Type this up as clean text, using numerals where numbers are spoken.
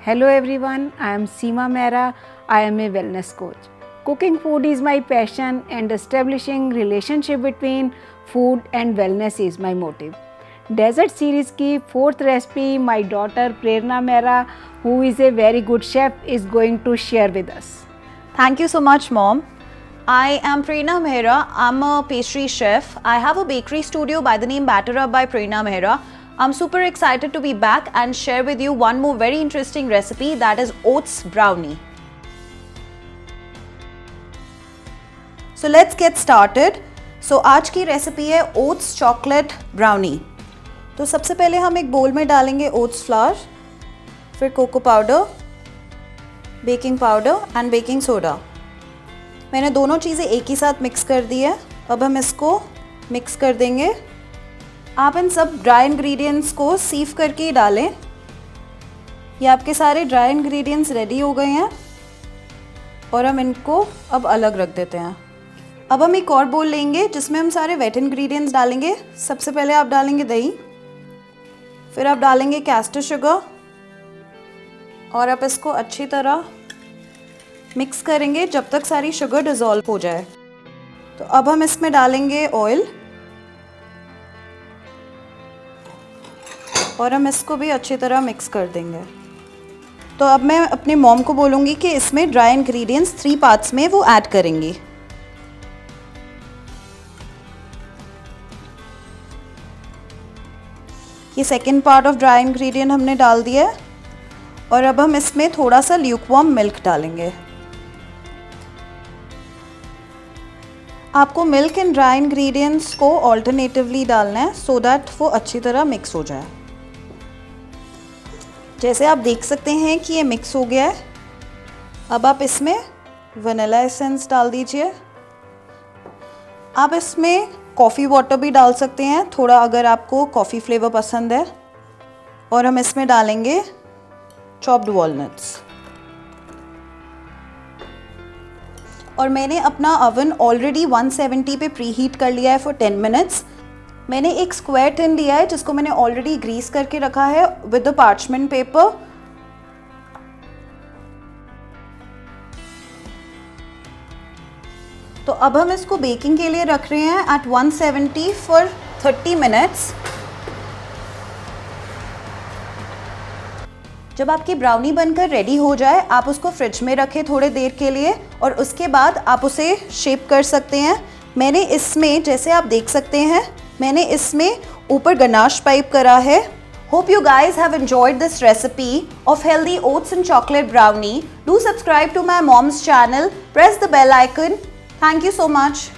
Hello everyone, I am Seema Mehra. I am a wellness coach. Cooking food is my passion and establishing relationship between food and wellness is my motive. Desert series की fourth recipe my daughter Prerna Mehra, who is a very good chef, is going to share with us. Thank you so much, Mom. I am Prerna Mehra. I'm a pastry chef. I have a bakery studio by the name Batter Up by Prerna Mehra. I'm super excited to be back and share with you one more very interesting recipe, that is oats brownie. So let's get started. So आज की recipe है oats chocolate brownie. तो सबसे पहले हम एक bowl में डालेंगे ओट्स फ्लावर, फिर cocoa powder, baking powder and baking soda. मैंने दोनों चीज़ें एक ही साथ मिक्स कर दी है. अब हम इसको मिक्स कर देंगे. आप इन सब ड्राई इंग्रेडिएंट्स को सीव करके ही डालें. ये आपके सारे ड्राई इंग्रेडिएंट्स रेडी हो गए हैं और हम इनको अब अलग रख देते हैं. अब हम एक और बोल लेंगे जिसमें हम सारे वेट इंग्रेडिएंट्स डालेंगे. सबसे पहले आप डालेंगे दही, फिर आप डालेंगे कैस्टर शुगर और आप इसको अच्छी तरह मिक्स करेंगे जब तक सारी शुगर डिज़ोल्व हो जाए. तो अब हम इसमें डालेंगे ऑयल और हम इसको भी अच्छी तरह मिक्स कर देंगे. तो अब मैं अपने मॉम को बोलूँगी कि इसमें ड्राई इंग्रेडिएंट्स 3 पार्ट्स में वो ऐड करेंगी. ये second part of dry ingredient हमने डाल दिया है और अब हम इसमें थोड़ा सा ल्यूकवार्म मिल्क डालेंगे. आपको मिल्क एंड ड्राई इंग्रेडिएंट्स को ऑल्टरनेटिवली डालना है सो दैट वो अच्छी तरह मिक्स हो जाए. जैसे आप देख सकते हैं कि ये मिक्स हो गया है. अब आप इसमें वनीला एसेंस डाल दीजिए. आप इसमें कॉफ़ी वाटर भी डाल सकते हैं थोड़ा, अगर आपको कॉफ़ी फ्लेवर पसंद है. और हम इसमें डालेंगे चॉप्ड वॉलनट्स. और मैंने अपना ओवन ऑलरेडी 170 पे प्री हीट कर लिया है फॉर 10 मिनट्स. मैंने एक स्क्वायर टिन लिया है जिसको मैंने ऑलरेडी ग्रीस करके रखा है विद द पार्चमेंट पेपर. तो अब हम इसको बेकिंग के लिए रख रहे हैं एट 170 फॉर 30 मिनट्स. जब आपकी ब्राउनी बनकर रेडी हो जाए आप उसको फ्रिज में रखें थोड़ी देर के लिए और उसके बाद आप उसे शेप कर सकते हैं. मैंने इसमें, जैसे आप देख सकते हैं, मैंने इसमें ऊपर गनाश पाइप करा है. Hope you guys have enjoyed this recipe of healthy oats and chocolate brownie. Do subscribe to my mom's channel. Press the bell icon. Thank you so much.